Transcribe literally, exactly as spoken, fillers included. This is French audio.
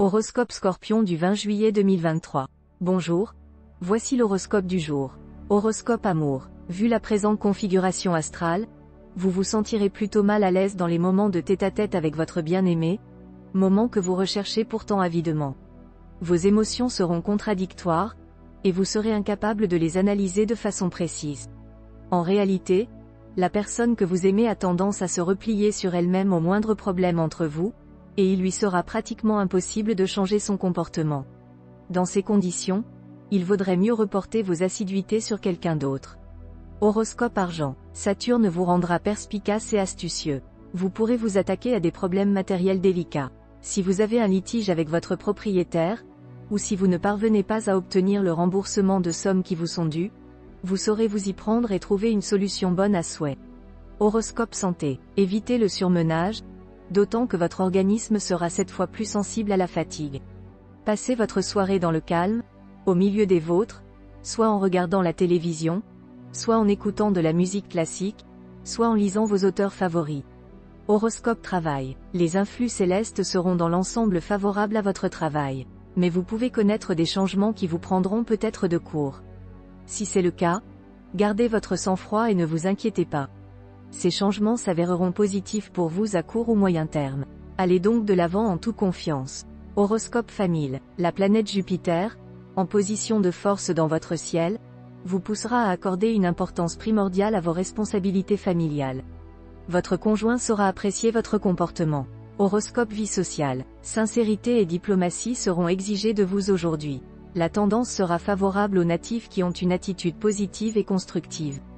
Horoscope Scorpion du vingt juillet deux mille vingt-trois. Bonjour. Voici l'horoscope du jour. Horoscope amour. Vu la présente configuration astrale, vous vous sentirez plutôt mal à l'aise dans les moments de tête-à-tête avec votre bien-aimé, moments que vous recherchez pourtant avidement. Vos émotions seront contradictoires, et vous serez incapable de les analyser de façon précise. En réalité, la personne que vous aimez a tendance à se replier sur elle-même au moindre problème entre vous, et il lui sera pratiquement impossible de changer son comportement. Dans ces conditions, il vaudrait mieux reporter vos assiduités sur quelqu'un d'autre. Horoscope argent. Saturne vous rendra perspicace et astucieux. Vous pourrez vous attaquer à des problèmes matériels délicats. Si vous avez un litige avec votre propriétaire, ou si vous ne parvenez pas à obtenir le remboursement de sommes qui vous sont dues, vous saurez vous y prendre et trouver une solution bonne à souhait. Horoscope santé. Évitez le surmenage, d'autant que votre organisme sera cette fois plus sensible à la fatigue. Passez votre soirée dans le calme, au milieu des vôtres, soit en regardant la télévision, soit en écoutant de la musique classique, soit en lisant vos auteurs favoris. Horoscope travail. Les influx célestes seront dans l'ensemble favorables à votre travail, mais vous pouvez connaître des changements qui vous prendront peut-être de court. Si c'est le cas, gardez votre sang-froid et ne vous inquiétez pas. Ces changements s'avéreront positifs pour vous à court ou moyen terme. Allez donc de l'avant en toute confiance. Horoscope famille. La planète Jupiter, en position de force dans votre ciel, vous poussera à accorder une importance primordiale à vos responsabilités familiales. Votre conjoint saura apprécier votre comportement. Horoscope vie sociale. Sincérité et diplomatie seront exigées de vous aujourd'hui. La tendance sera favorable aux natifs qui ont une attitude positive et constructive.